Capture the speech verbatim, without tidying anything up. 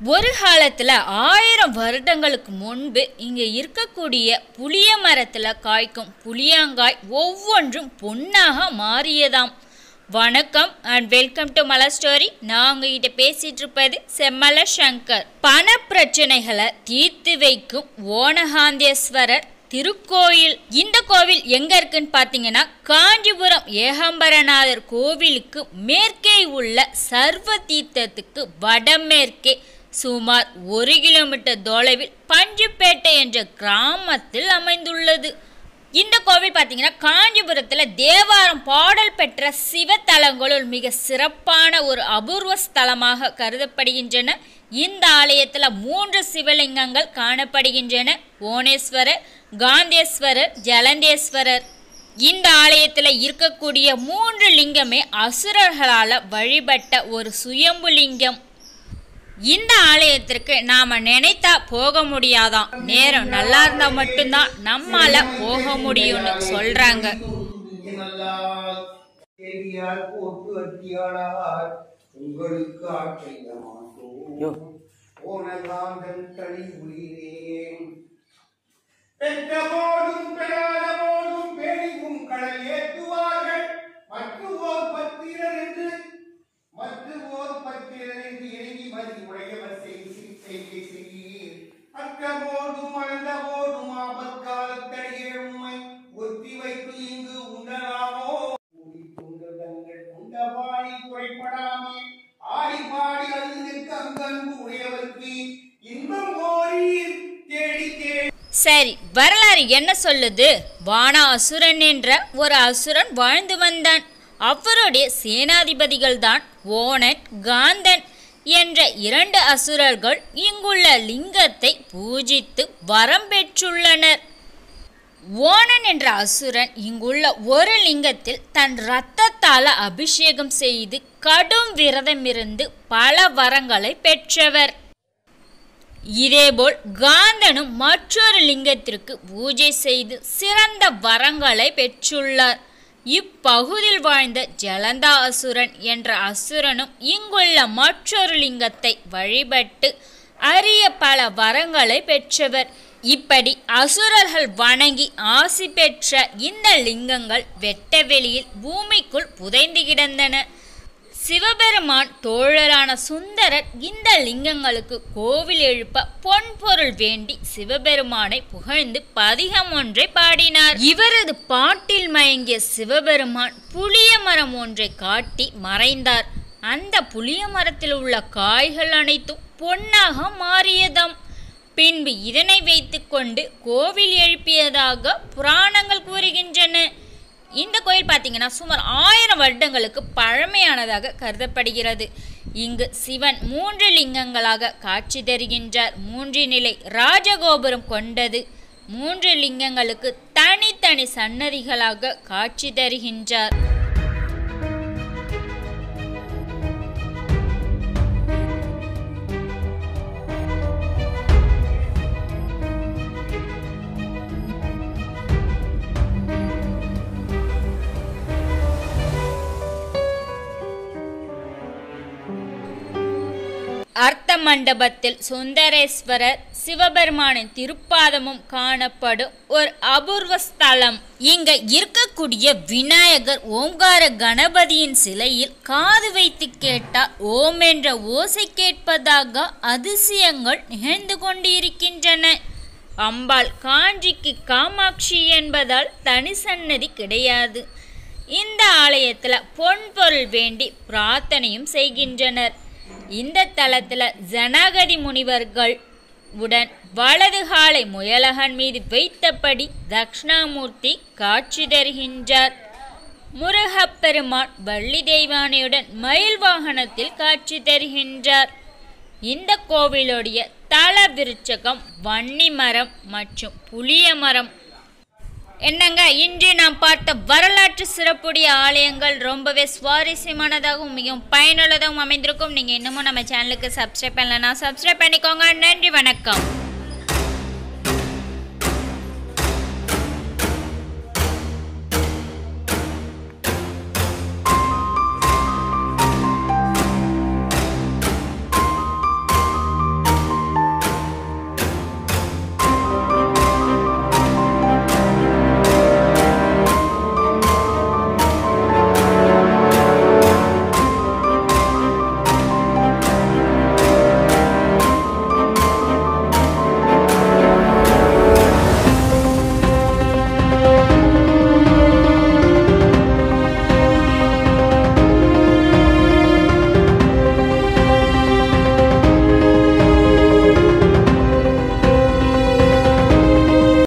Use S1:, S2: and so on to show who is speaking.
S1: ஒரு காலத்தில் ஆயிரம் வருடங்களுக்கு முன்பு இங்கே இருக்கக்கூடிய புளிய மரத்தில் காய்க்கும் புளியங்காய் ஒவ்வொன்றும் பொன்னாக மாறியதாம். வணக்கம் and welcome to Malar story. நான் உங்ககிட்ட பேசிட்டு இருப்பது செம்மல சங்கர். பண பிரச்சனைகளை தீர்த்து வைக்கும் ஓணகாந்தேஸ்வரர் திருக்கோயில். இந்த கோவில் எங்க இருக்குன்னு பார்த்தீங்கன்னா காஞ்சிபுரம் ஏகாம்பரநாதர் கோவிலுக்கு மேற்கே உள்ள சர்வ தீர்த்தத்துக்கு வடமேற்கே சுமார் ஒரு கிலோமீட்டர் தொலைவில் பஞ்சுப்பேட்டை என்ற கிராமத்தில் அமைந்துள்ளது. இந்த கோவில் பார்த்தீங்கன்னா காஞ்சிபுரத்தில் தேவாரம் பாடல் பெற்ற சிவத்தலங்களுள் மிக சிறப்பான ஒரு அபூர்வ ஸ்தலமாக கருதப்படுகின்றன. இந்த ஆலயத்தில் மூன்று சிவலிங்கங்கள் காணப்படுகின்றன. ஓணேஸ்வரர், காந்தேஸ்வரர், ஜலந்தேஸ்வரர். இந்த ஆலயத்தில் இருக்கக்கூடிய மூன்று லிங்கமே அசுரர்களால் வழிபட்ட ஒரு சுயம்பு லிங்கம். இந்த ஆலயத்திற்கு நாம நினைத்தா போக முடியாதான், நேரம் நல்லா இருந்தா மட்டும்தான் நம்மால போக முடியும்னு சொல்றாங்க. சரி, வரலாறு என்ன சொல்லுது? வான அசுரன் என்ற ஒரு அசுரன் வாழ்ந்து வந்தான். அவருடைய சேனாதிபதிகள் தான் ஓணன், காந்தன் என்ற இரண்டு அசுரர்கள் இங்குள்ள லிங்கத்தை பூஜித்து வரம் பெற்றுள்ளனர். ஓணன் என்ற அசுரன் இங்குள்ள ஒரு லிங்கத்தில் தன் இரத்தத்தால் அபிஷேகம் செய்து கடும் விரதமிருந்து பல வரங்களை பெற்றவர். இதேபோல் காந்தனும் மற்றொரு லிங்கத்திற்கு பூஜை செய்து சிறந்த வரங்களை பெற்றுள்ளார். இப்பகுதியில் வாழ்ந்த ஜலந்தா அசுரன் என்ற அசுரனும் இங்குள்ள மற்றொரு லிங்கத்தை வழிபட்டு அரிய பல வரங்களை பெற்றவர். இப்படி அசுரர்கள் வணங்கி ஆசி பெற்ற இந்த லிங்கங்கள் வெட்ட வெளியில் பூமிக்குள் புதைந்து கிடந்தன. சிவபெருமான் தோழரான சுந்தரர் இந்த லிங்கங்களுக்கு கோவில் எழுப்ப பொன்பொருள் வேண்டி சிவபெருமானை புகழ்ந்து பதிகம் ஒன்றை பாடினார். இவரது பாட்டில் மயங்கிய சிவபெருமான் புளிய மரம் ஒன்றை காட்டி மறைந்தார். அந்த புளிய மரத்தில் உள்ள காய்கள் அனைத்தும் பொன்னாக மாறியதாம். பின்பு இதனை வைத்து கொண்டு கோவில் எழுப்பியதாக புராணங்கள் கூறுகின்றன. இந்த கோயில் பார்த்தீங்கன்னா சுமார் ஆயிரம் வருடங்களுக்கு பழமையானதாக கருதப்படுகிறது. இங்கு சிவன் மூன்று லிங்கங்களாக காட்சி தருகின்றார். மூன்று நிலை ராஜகோபுரம் கொண்டது. மூன்று லிங்கங்களுக்கு தனித்தனி சன்னதிகளாக காட்சி தருகின்றார். அர்த்த மண்டபத்தில் சுந்தரேஸ்வரர் சிவபெருமானின் திருப்பாதமும் காணப்படும் ஒரு அபூர்வ ஸ்தலம். இங்க இருக்கக்கூடிய விநாயகர் ஓங்கார கணபதியின் சிலையில் காது வைத்து கேட்டால் ஓம் என்ற ஓசை கேட்பதாக அதிசயங்கள் நிகழ்ந்து கொண்டிருக்கின்றன. அம்பாள் காஞ்சிக்கு காமாட்சி என்பதால் தனி சன்னதி கிடையாது. இந்த ஆலயத்தில் பொன்பொருள் வேண்டி பிரார்த்தனையும் செய்கின்றனர். இந்த தலத்தில் ஜனகதி முனிவர்கள் உடன் வலது காலை முயலகன் மீது வைத்தபடி தட்சிணாமூர்த்தி காட்சி தருகின்றார். முருகப்பெருமான் வள்ளி தெய்வானையுடன் மயில் வாகனத்தில் காட்சி தருகின்றார். இந்த கோவிலுடைய தல விருட்சகம் வன்னி மரம் மற்றும் புளிய மரம். என்னங்க, இன்று நாம் பார்த்த வரலாற்று சிறப்புடைய ஆலயங்கள் ரொம்பவே சுவாரஸ்யமானதாகவும் மிகவும் பயனுள்ளதாகவும் அமைந்திருக்கும். நீங்கள் இன்னமும் நம்ம சேனலுக்கு சப்ஸ்கிரைப் பண்ணலன்னா சப்ஸ்கிரைப் பண்ணிக்கோங்க. நன்றி, வணக்கம்.